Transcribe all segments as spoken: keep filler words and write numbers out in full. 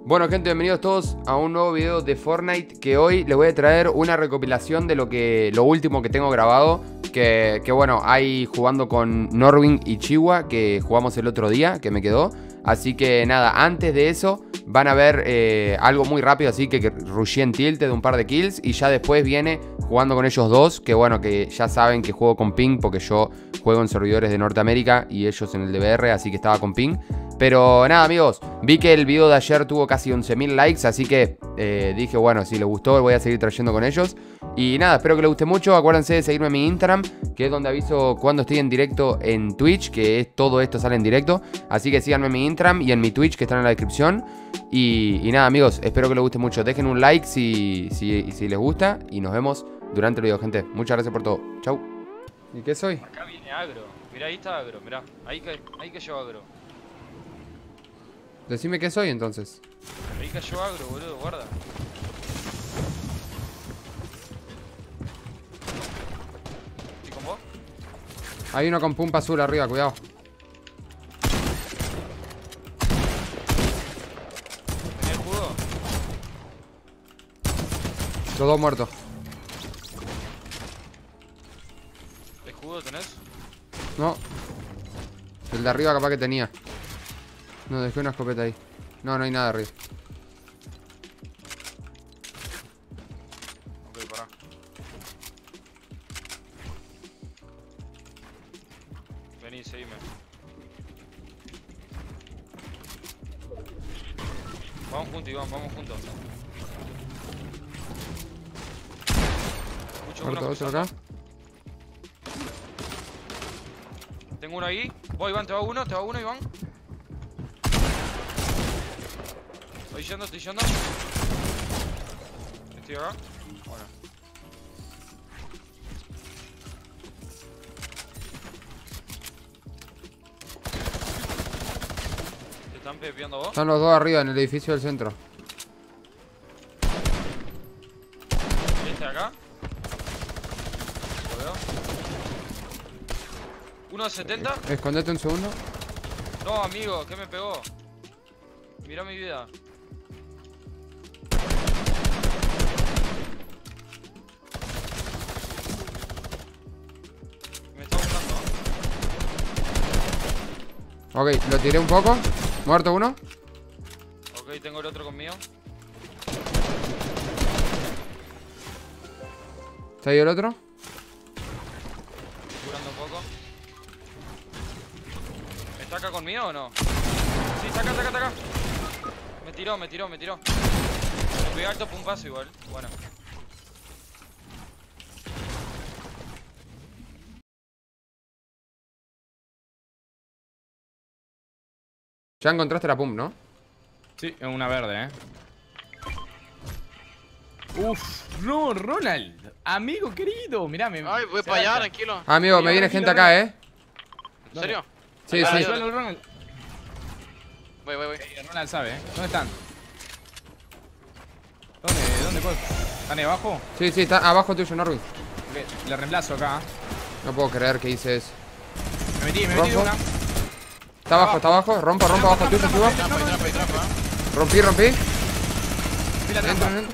Bueno gente, bienvenidos todos a un nuevo video de Fortnite. Que hoy les voy a traer una recopilación de lo que lo último que tengo grabado. Que, que bueno, hay jugando con Norwin y Chihuahua, que jugamos el otro día, que me quedó. Así que nada, antes de eso van a ver eh, algo muy rápido. Así que, que rushé en tilte de un par de kills. Y ya después viene jugando con ellos dos. Que bueno, que ya saben que juego con ping, porque yo juego en servidores de Norteamérica y ellos en el D V R, así que estaba con ping. Pero nada amigos, vi que el video de ayer tuvo casi once mil likes, así que eh, dije bueno, si les gustó voy a seguir trayendo con ellos. Y nada, espero que les guste mucho, acuérdense de seguirme en mi Instagram, que es donde aviso cuando estoy en directo en Twitch, que es todo esto sale en directo. Así que síganme en mi Instagram y en mi Twitch, que están en la descripción. Y, y nada amigos, espero que les guste mucho, dejen un like si, si, si les gusta y nos vemos durante el video gente. Muchas gracias por todo, chau. ¿Y qué soy? Acá viene agro, mirá ahí está agro, mirá, ahí, ca ahí cayó agro. Decime qué soy entonces. Ahí cayó agro, boludo, guarda. ¿Y con vos? Hay uno con pumpa azul arriba, cuidado. ¿Tenés escudo? Los dos muertos. ¿Escudo tenés? No. El de arriba capaz que tenía. No, dejé una escopeta ahí. No, no hay nada arriba. Ok, pará. Vení, seguime. Vamos juntos, Iván, vamos juntos. Escucho uno Muerto otro cruzando. acá. Tengo uno ahí. Voy, Iván, te va uno, te va uno, Iván. Estoy yendo, estoy yendo. Estoy acá. Bueno. ¿Te están pepeando vos? Están los dos arriba en el edificio del centro. ¿Este de acá? Lo veo. uno de setenta. Escondete un segundo. No, amigo, ¿qué me pegó? Mirá mi vida. Me está buscando. Ok, lo tiré un poco. Muerto uno. Ok, tengo el otro conmigo. ¿Está ahí el otro? Curando un poco. ¿Está acá conmigo o no? Sí, está acá, está acá, está acá. Me tiró, me tiró, me tiró. Me pegué alto pumpazo igual. Bueno. Ya encontraste la pump, ¿no? Sí, es una verde, eh. Uf, no, Ronald. Amigo querido, mirá, me. Ay, voy se para allá, adapta. tranquilo. Ah, amigo, Sí, me viene tranquilo, gente acá, ¿eh? ¿En serio? Sí, Acá, sí. ayúdalo. Ronald, Voy, voy, voy. Eh, Ronald sabe, eh. ¿Dónde están? ¿Dónde? ¿Dónde? cuál? ¿Están ahí abajo? Sí, sí, está abajo tuyo, Norwin. Ok, le reemplazo acá. No puedo creer que hice eso. Me metí, me metí de Rompo. una. Está abajo, está abajo. Rompo, rompo abajo tuyo, Chihuahua. Trampa, hay trampa, hay trampa. ¿eh? Rompí, rompí. Vi la Entro, trampa. entro.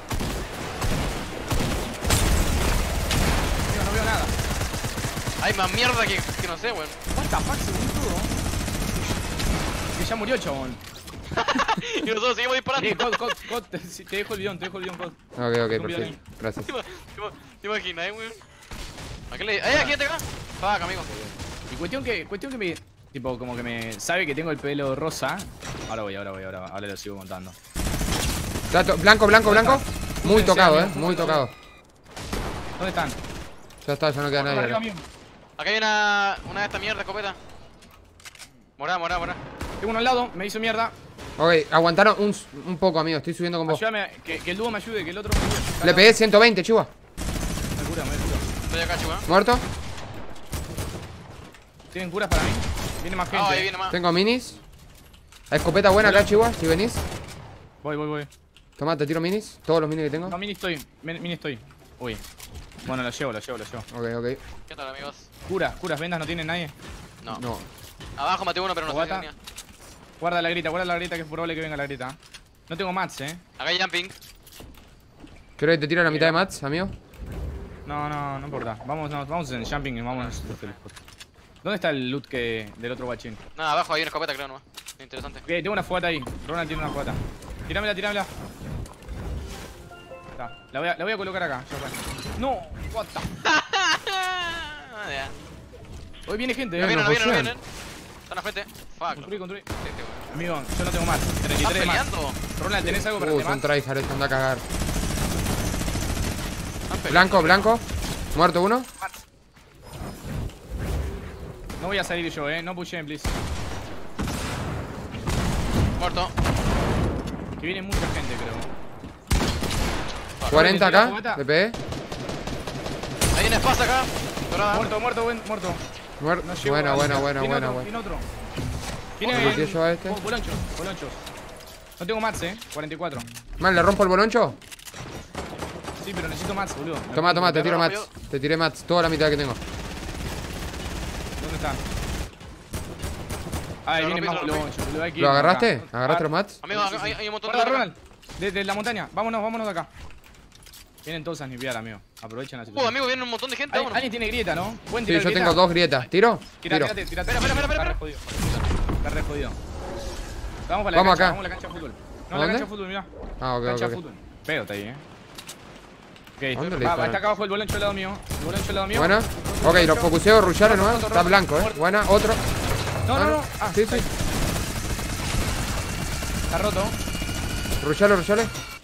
Amigo, no veo nada. Hay más mierda que, que no sé, weón. What the fuck, se murió todo. Que ya murió, chabón. Y nosotros seguimos Sí, disparando. Cod, Cod, Cod, te, sí, te dejo el bidón, te dejo el bidón, Cod. Ok, ok, Un video perfecto. Gracias. ¿Te ima- te ima- te imaginas, eh, weón? ¿A qué le di? ¡Ay, aquí está acá! Fuck, amigo. Y cuestión que, cuestión que me, tipo, como que me sabe que tengo el pelo rosa. Ahora voy, ahora voy, ahora, ahora lo sigo contando. Dato- Blanco, blanco, blanco. Muy Sí, tocado, sí, eh. amigo. Muy tocado. ¿Dónde están? Ya está, ya no queda nadie Arriba acá. mío. Acá hay una, una de estas mierdas, escopeta. Morá, morá, morá. Tengo uno al lado, me hizo mierda. Ok, aguantaron un, un poco, amigo. Estoy subiendo con vos. Ayúdame, que, que el dúo me ayude, que el otro me ayude. Le pegué ciento veinte, Chihuahua. Me cura, me cura. Estoy acá, chuga. Muerto. ¿Tienen curas para mí? Viene más gente. Ah, ahí viene más. Tengo minis. Escopeta buena acá, Chihuahua, si venís. Voy, voy, voy. Toma, te tiro minis. Todos los minis que tengo. No, mini estoy, mini mini estoy. Uy. Bueno, lo llevo, lo llevo, lo llevo. Ok, ok. ¿Qué tal, amigos? Curas, curas, vendas, no tiene nadie. No. No. Abajo maté uno, pero no sé Guata. qué tenía. Guarda la grita, guarda la grita, que es probable que venga la grita. No tengo mats, eh. Acá hay jumping. Creo que te tiro la mitad de mats, amigo. No, no, no importa. Vamos, no, vamos en jumping y vamos. ¿Dónde está el loot que del otro guachín? Nada, abajo hay una escopeta, creo nomás. Interesante. Ok, tengo una fogata ahí. Ronald tiene una fogata. Tíramela, tíramela. Está. La voy a, la voy a colocar acá. Ya fue. No, what the. Ya. Hoy viene gente, No eh. vienen, no vienen, no pusieron. vienen. Están al frente. Fuck. Construí, construí. Este, weón. Amigo, yo no tengo más. treinta y ¿Estás tres más. peleando? Ronald, ¿tenés algo para Uh, el son más? tryhards, anda a cagar. ¿Están peleando? Blanco, blanco. Muerto uno. No voy a salir yo, eh. No pushen, please. Muerto. Que viene mucha gente, creo. cuarenta ¿me tiró acá. fogata? Le pegué. Hay una espada acá. Dorada. Muerto, muerto, buen, muerto. Muerto. No llego Buena, a- buena, buena, Viene buena, otro, buena. Viene otro. ¿Lo Viene metí yo a este? Bo- Bolonchos, bolonchos. No tengo mats, eh. cuarenta y cuatro. Man, ¿le rompo el boloncho? Sí, pero necesito mats, boludo. Me Toma, toma, te ¿Te tiro rompo mats. Te tiré mats, toda la mitad que tengo. ¿Dónde están? Ay, Lo viene rompí, más lo rompí. bolonchos, boludo. Hay que ¿Lo irnos agarraste? acá. ¿Agarraste Ah, los mats? Amigo, acá hay, hay un montón de Ronald, acá. Ronald. Desde la montaña. Vámonos, vámonos de acá. Vienen todos a snipear, amigo. Aprovechen la Uh, situación. amigo, viene un montón de gente. Ay, Vámonos. alguien tiene grieta, ¿no? ¿Pueden Sí, tirar yo grieta? tengo dos grietas. ¿Tiro? Tira, Tiro. tirate, tirate. Espera, espera, espera, Está re espera. jodido. Está re jodido. Vamos para la Vamos cancha, acá. vamos a la cancha de fútbol. No, ¿A la dónde? cancha de fútbol, mirá. Ah, ok, Cancha ok. de ok. fútbol. Pedo está ahí, eh. Ok, ¿Dónde estoy- le va, va, disparan? está acá abajo el boloncho al lado mío. El boloncho al lado mío. Buena. Ok, lo focuseo, rushalo nomás. Está blanco, eh. Buena, otro. No, no, no. Ah, Sí, está sí. ahí. Está roto. Rushalo, rushalo.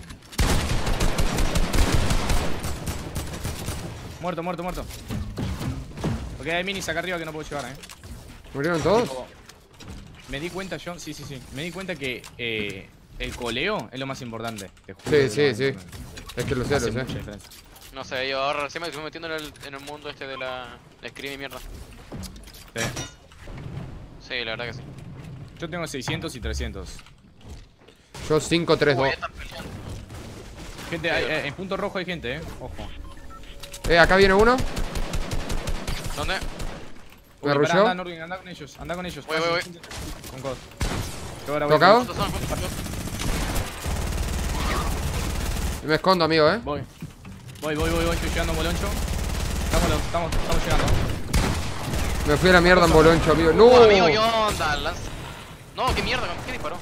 Muerto, muerto, muerto. Ok, hay minis acá arriba que no puedo llevar, eh. ¿Murieron todos? Me di cuenta yo, sí, sí, sí. Me di cuenta que eh, el coleo es lo más importante. Te juro Sí, que es sí, lo más sí. importante. Es que lo sé, Hace lo sé. mucha diferencia. No sé, yo ahora recién me estoy metiendo en el, en el mundo este de la, la scream y mierda. Sí. Sí, la verdad que sí. Yo tengo seiscientos y trescientos. Yo cinco tres dos. Uy, están peleando. Gente, hay- eh, en punto rojo hay gente, eh. Ojo. Eh, acá viene uno. ¿Dónde? ¿Me Uy, pará, rushó? Anda, Nordin, anda con ellos, anda con ellos. Voy, voy, voy. Con God. Yo ahora voy. ¿Tocado? ¿Cuántos son? ¿Cuántos son? Me escondo, amigo, eh. Voy. Voy, voy, voy, voy. Estoy llegando a Boloncho. Estamos, estamos, estamos llegando. Me fui a la mierda en boloncho, amigo. Uh, ¡No! amigo, ¿qué onda? Lanza. No, qué mierda, ¿con qué disparó?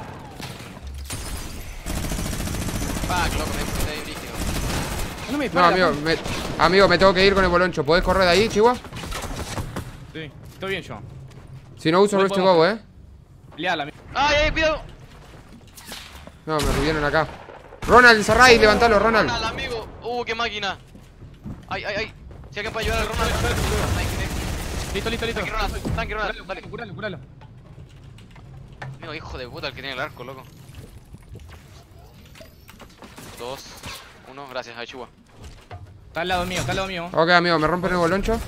Fuck, loco, me puse ahí brígido. No me No, dispara. amigo, me, amigo, me tengo que ir con el boloncho. ¿Podés correr de ahí, Chihuahua? Sí, estoy bien yo. Si no uso No Rush to podemos- Go, eh. Leala, amigo. ¡Ay, ay, cuidado! No, me rubieron acá. Ronald, encerrá ahí, levantalo, Ronald. Ronald, amigo. Uh, qué máquina. Ay, ay, ay. Si alguien puede ayudar al Ronald. Ay, qué- Listo, listo, listo. Tanque Ronald, tanque Ronald, Curalo, dale. curalo, curalo. Amigo, hijo de puta el que tiene el arco, loco. Dos, uno, gracias, a Chihuahua. Está al lado mío, está al lado mío. Ok, amigo, me rompen el boloncho.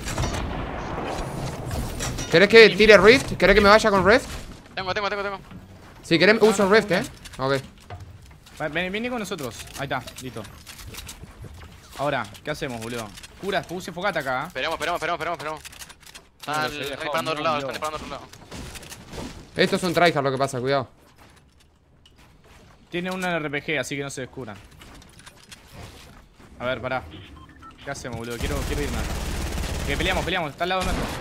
¿Querés que tire Rift? ¿Querés que me vaya con Rift? Tengo, tengo, tengo, tengo. Si querés, uso Rift, eh. Ok. Va, Ven, vení con nosotros. Ahí está, listo. Ahora, ¿qué hacemos, boludo? Curas, puse fogata acá, ¿eh? Esperemos, esperemos, esperemos, esperemos, esperemos. No, Están los he dejado, disparando a otro no, lado, no. están disparando a otro lado. Estos son tryhard lo que pasa, cuidado. Tiene un R P G, así que no se descubran. A ver, pará. ¿Qué hacemos, boludo? Quiero, quiero irme. Que peleamos, peleamos, está al lado nuestro.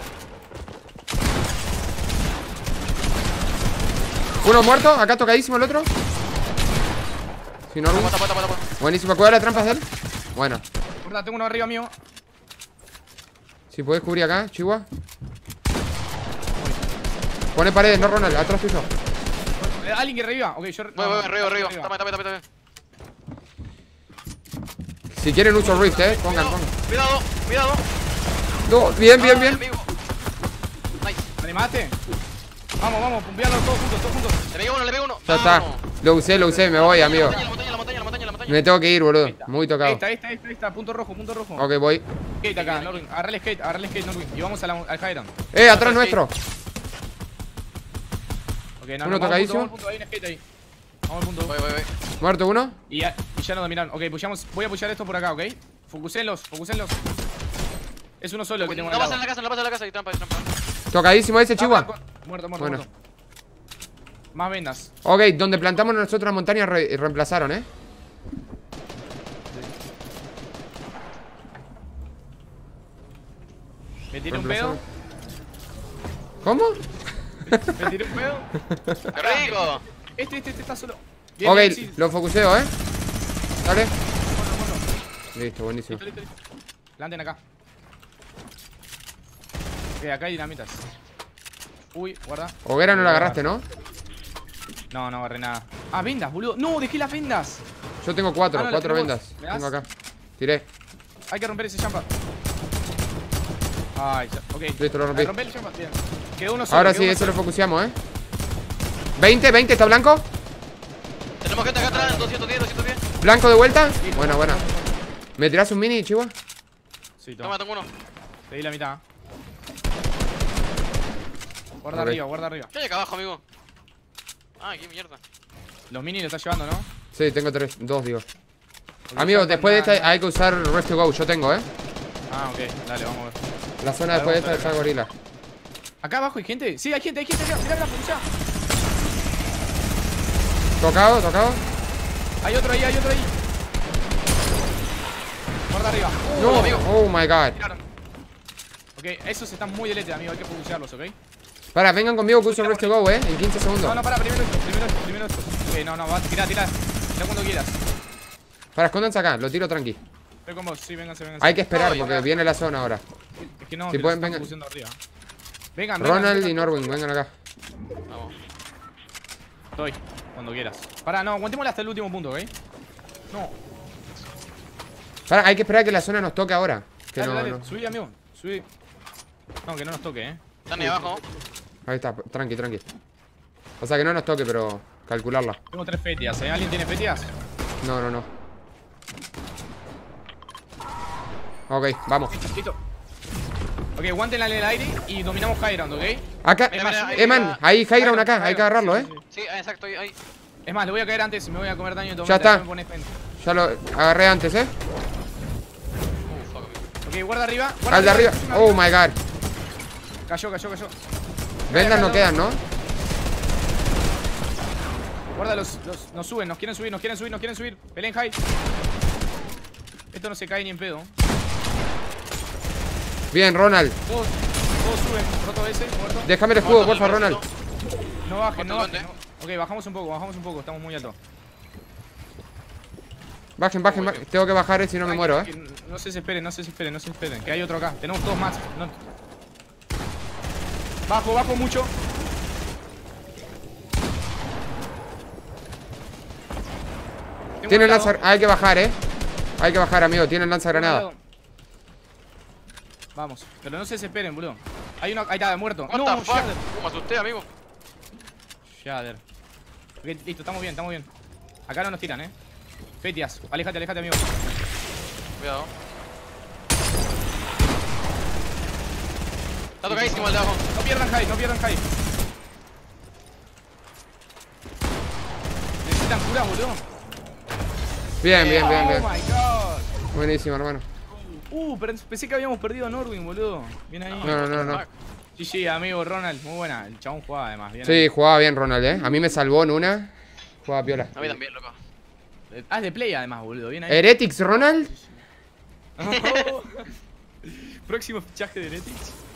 Uno muerto, acá tocadísimo el otro. Si no, Tapa, tapa, tapa, tapa. buenísimo, cuidado las trampas de él. Bueno, Gorda, tengo uno arriba mío. si podés cubrir acá, Chihuahua. Pone paredes, no Ronald, atrás tuyo. Eh, Alguien que reviva. Ok, yo. Voy, voy, voy, arriba, arriba. Tapa, tapa, tapa, tapa. Si quieren uso Rift, eh. Pongan, pongan. Cuidado, cuidado. No, bien, bien, Ay, bien. amigo. Nice. ¿Me animaste? Vamos, vamos, pumpearlo todos juntos, todos juntos. Le pegué uno, le pegué uno. Ya está. Vamos. Lo usé, lo usé, me voy, amigo. La montaña, la montaña, la montaña, la montaña. Me tengo que ir, boludo. Muy tocado. Esta, esta, esta, esta, punto rojo, punto rojo. Ok, voy. Skate acá, Norwin. Agarra el skate, agarra el skate, Norwin. Y vamos a la, al Highland. Eh, atrás nuestro. Ok, no, Uno no, vamos al tocadísimo. punto, vamos al punto, hay un skate ahí. Vamos al punto. Voy, voy, voy. Muerto uno. Y ya, y ya nos dominaron. Ok, pushamos, voy a pushar esto por acá, ok. Focusenlos, focusenlos. Es uno solo el que tengo No al pasa lado. en la casa, no pasa en la casa. Hay trampa, hay trampa. Tocadísimo ese, Chihuahua. Muerto, muerto, Bueno. muerto. Más vendas. Ok, donde plantamos nosotros la montaña re reemplazaron, ¿eh? Me tiré un pedo. ¿Cómo? Me tiré un pedo. ¡Qué rico! Este, este, este está solo. Bien, Ok, bien, sí. lo focuseo, ¿eh? Dale. Bueno, bueno. Listo, buenísimo. Listo, listo, listo. Planten acá. Ok, acá hay dinamitas. Uy, guarda. Hoguera no la agarraste, ¿no? No, no agarré nada. Ah, vendas, boludo. No, dejé las vendas. Yo tengo cuatro, Ah, no, cuatro las tenemos. vendas. ¿Me das? Tengo acá. Tiré. Hay que romper ese champa. Ay, ya. Ok. Listo, lo rompí. Romper el champa. Bien. Quedó uno solo. Ahora quedó sí, uno eso lo solo. focuseamos, ¿eh? veinte, veinte, ¿está blanco? Tenemos gente acá atrás, doscientos diez, doscientos diez. ¿Blanco de vuelta? Listo. Buena, buena. ¿Me tirás un mini, chihuahua? Sí, Toma, toma. tengo uno. Te di la mitad. Guarda Ok. arriba, guarda arriba. ¿Qué hay acá abajo, amigo? Ah, qué mierda. Los mini lo estás llevando, ¿no? Sí, tengo tres, dos, digo. Porque Amigos, ya después de están esta nada- hay que usar Rest to Go. Yo tengo, ¿eh? Ah, ok. Dale, vamos a ver. La zona Dale, después de vamos esta a está gorila. ¿Acá abajo hay gente? Sí, hay gente, hay gente. Mirá, mirá la policía. Tocado, tocado. Hay otro ahí, hay otro ahí. Guarda arriba. Uh, No, amigo. oh my god. Tiraron. Ok, esos están muy delete, amigo. Hay que pulsearlos, ¿ok? Para, vengan conmigo que uso Rest to Go, ¿eh? En quince segundos. No, no, para, primero esto, primero esto, primero esto. Ok, no, no, va, tirá, tirá. Tirá cuando quieras. Para, escóndanse acá, lo tiro tranqui. Estoy con vos, sí, vénganse, vénganse. Hay que esperar Ay, porque acá. viene la zona ahora. Es que no, si que los pueden, están vengan. pulseando arriba. Vengan, vengan. Ronald vengan. y Norwin, vengan acá. Vamos. Estoy, cuando quieras. Pará, no, aguantémosla hasta el último punto, ¿ok? No. Para, hay que esperar que la zona nos toque ahora. Que Dale, no, dale, no. subí, amigo. Subí. No, que no nos toque, ¿eh? Están ahí abajo. Ahí está, tranqui, tranqui. O sea que no nos toque, pero calcularla. Tengo tres fetias, ¿eh? ¿Alguien tiene fetias? No, no, no. Ok, vamos. Listo. Ok, aguántenla en el aire y dominamos high ground, ¿ok? Acá, Es más, mira, eh, man, ahí high ground acá, hay que agarrarlo, Sí, eh. sí, sí. Sí, ah, exacto, ahí, ahí. Es más, le voy a caer antes y me voy a comer daño de Ya tormenta, está. me pones pen. Ya lo agarré antes, eh. Uh, fuck, amigo. Ok, guarda arriba. Guarda Al de arriba. encima, Oh my god. Cayó, cayó, cayó. Vendas no quedan, ¿no? Guarda los, los. Nos suben, nos quieren subir, nos quieren subir, nos quieren subir. Peleen high. Esto no se cae ni en pedo. Bien, Ronald. Todos, todos suben. Roto ese, muerto. Déjame el escudo, Muerto, porfa, muerto. Ronald. No bajen, no Muerto, bajen. no. Ok, bajamos un poco, bajamos un poco, estamos muy altos. Bajen, bajen, bajen. Tengo que bajar, eh, si no me muero, eh. Que No se desesperen, no se desesperen, no se desesperen. Que hay otro acá. Tenemos dos más. No. Bajo, bajo mucho. Tengo Tienen un lado, lanza. Hay que bajar, eh. Hay que bajar, amigo. Tienen lanza tengo un granada. lado. Vamos, pero no se desesperen, boludo. Hay uno. Ahí está, muerto. What No, the fuck? Shader. Uh, me asusté, amigo. Shader. Ok, listo, estamos bien, estamos bien. Acá no nos tiran, eh. Fetias, aléjate, aléjate, amigo. Cuidado. Está tocadísimo el de abajo. No pierdan high, no pierdan high. Necesitan cura, boludo. Bien, bien, bien, bien. Oh my god. Buenísimo, hermano. Uh, pero pensé que habíamos perdido a Norwin, boludo. Bien ahí. No, no, no, no. Sí, sí, amigo Ronald, muy buena. El chabón jugaba además, bien. Sí, jugaba bien Ronald, eh. A mí me salvó en una. Jugaba piola. A mí también, loco. ahí. Ah, es de play además, boludo. Bien ahí. Heretics, Ronald. Próximo fichaje de Heretics.